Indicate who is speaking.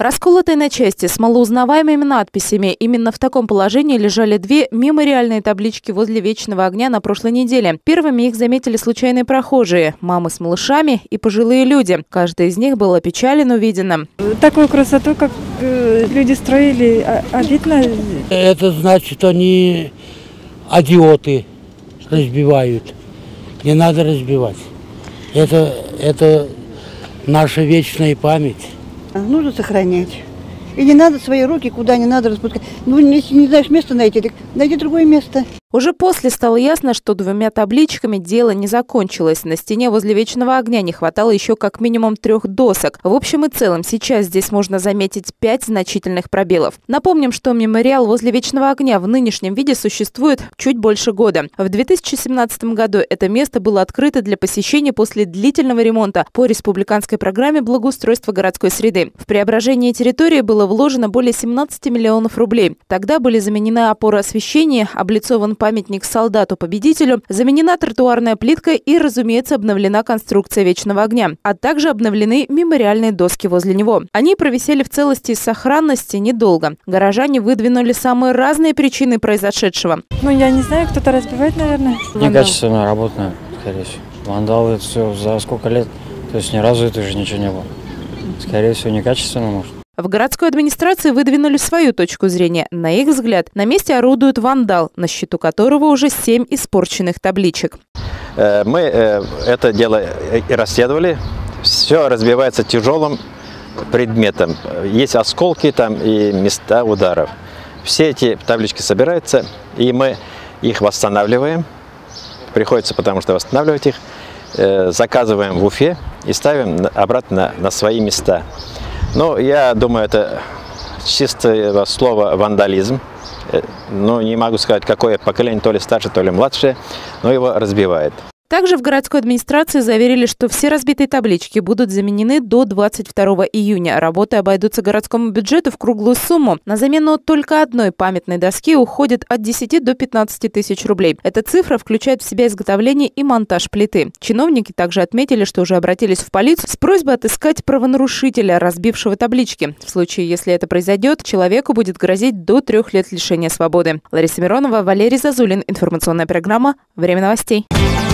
Speaker 1: Расколотые на части с малоузнаваемыми надписями. Именно в таком положении лежали две мемориальные таблички возле Вечного огня на прошлой неделе. Первыми их заметили случайные прохожие, мамы с малышами и пожилые люди. Каждый из них был опечален увиденным.
Speaker 2: Такую красоту, как люди строили, обидно.
Speaker 3: Это значит, они идиоты разбивают. Не надо разбивать. Это наша вечная память.
Speaker 4: Нужно сохранять. И не надо свои руки куда не надо распускать. Ну, если не знаешь место найти, так найди другое место.
Speaker 1: Уже после стало ясно, что двумя табличками дело не закончилось. На стене возле Вечного огня не хватало еще как минимум 3 досок. В общем и целом, сейчас здесь можно заметить 5 значительных пробелов. Напомним, что мемориал возле Вечного огня в нынешнем виде существует чуть больше года. В 2017 году это место было открыто для посещения после длительного ремонта по республиканской программе благоустройства городской среды. В преображение территории было вложено более 17 миллионов рублей. Тогда были заменены опоры освещения, облицован памятник солдату-победителю, заменена тротуарная плитка и, разумеется, обновлена конструкция Вечного огня, а также обновлены мемориальные доски возле него. Они провисели в целости и сохранности недолго. Горожане выдвинули самые разные причины произошедшего.
Speaker 2: Ну, я не знаю, кто-то разбивает, наверное.
Speaker 5: Некачественно работа, скорее всего. Вандалы, это все за сколько лет, то есть ни разу это уже ничего не было. Скорее всего, некачественно, может.
Speaker 1: В городской администрации выдвинули свою точку зрения. На их взгляд, на месте орудует вандал, на счету которого уже 7 испорченных табличек.
Speaker 6: Мы это дело расследовали. Все разбивается тяжелым предметом. Есть осколки там и места ударов. Все эти таблички собираются, и мы их восстанавливаем. Приходится потому что восстанавливать их. Заказываем в Уфе и ставим обратно на свои места. Ну, я думаю, это чистое слово вандализм. Ну, не могу сказать, какое поколение, то ли старшее, то ли младшее, но его разбивает.
Speaker 1: Также в городской администрации заверили, что все разбитые таблички будут заменены до 22 июня. Работы обойдутся городскому бюджету в круглую сумму. На замену только одной памятной доски уходит от 10 до 15 тысяч рублей. Эта цифра включает в себя изготовление и монтаж плиты. Чиновники также отметили, что уже обратились в полицию с просьбой отыскать правонарушителя, разбившего таблички. В случае, если это произойдет, человеку будет грозить до 3 лет лишения свободы. Лариса Миронова, Валерий Зазулин. Информационная программа «Время новостей».